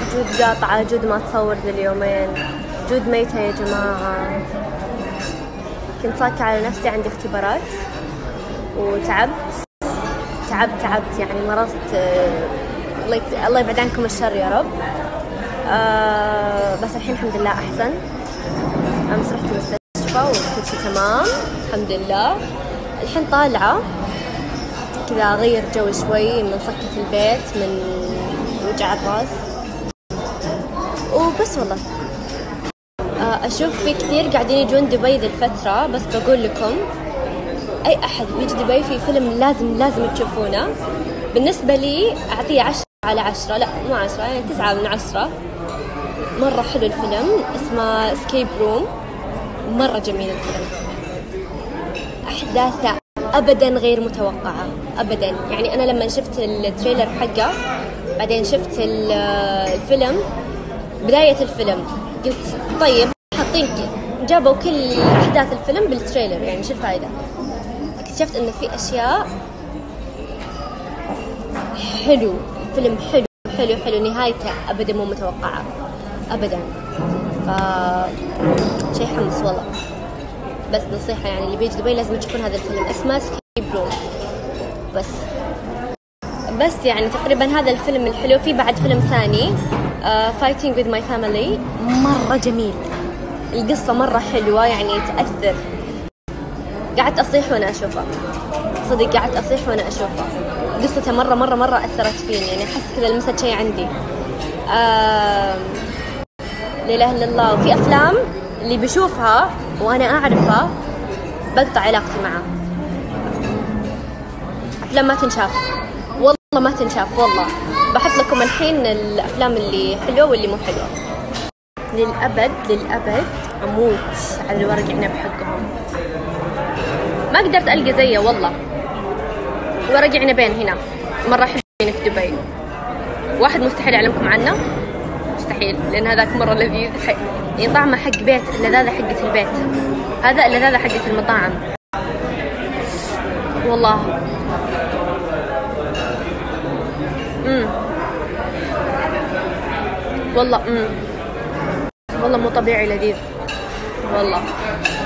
جود قاطعة، جود ما تصور ذي اليومين، جود ميتة يا جماعة. كنت صاكة على نفسي، عندي اختبارات وتعبت يعني مرضت. الله يبعد عنكم الشر يا رب. بس الحين الحمد لله أحسن. أمس رحت المستشفى وكل شيء تمام الحمد لله. الحين طالعة كذا أغير جو شوي من سكة البيت، من وجع الراس وبس. والله أشوف في كثير قاعدين يجون دبي ذي الفترة، بس بقول لكم أي أحد بيجي دبي في فيلم لازم تشوفونه. بالنسبة لي أعطيه 10/10، لا مو 10 يعني 9/10. مرة حلو الفيلم، اسمه اسكيب روم، مرة جميل الفيلم. أحداثه أبدا غير متوقعة أبدا. يعني أنا لما شفت التريلر حقه بعدين شفت الفيلم، بداية الفيلم قلت طيب حاطين جابوا كل أحداث الفيلم بالتريلر، يعني شو الفائدة؟ اكتشفت إنه في أشياء حلو. الفيلم حلو، نهايته أبدا مو متوقعة أبدا. شيء حمس والله. بس نصيحة يعني اللي بيجي دبي لازم تشوفون هذا الفيلم، اسمه سكيب روم. بس يعني تقريبا هذا الفيلم الحلو. في بعد فيلم ثاني Fighting with my family، مرة جميل، القصة مرة حلوة يعني تأثر. قعدت أصيح وأنا أشوفها، صدق قعدت أصيح وأنا أشوفها. قصته مرة أثرت فيني، يعني أحس كذا لمست شيء عندي. لا إله إلا الله. وفي أفلام اللي بشوفها وأنا أعرفها بقطع علاقتي معها. أفلام ما تنشاف والله، ما تنشاف والله. بحط لكم الحين الأفلام اللي حلوة واللي مو حلوة. للأبد أموت على الورق عنب حقهم، ما قدرت ألقى زيه والله. ورق عنبين هنا مرة حلوين في دبي. واحد مستحيل أعلمكم عنه، مستحيل، لأن هذاك مرة لذيذ، يعني طعمه حق بيت، اللذاذة حقة البيت. هذا اللذاذة حقة المطاعم والله. والله مو طبيعي لذيذ والله.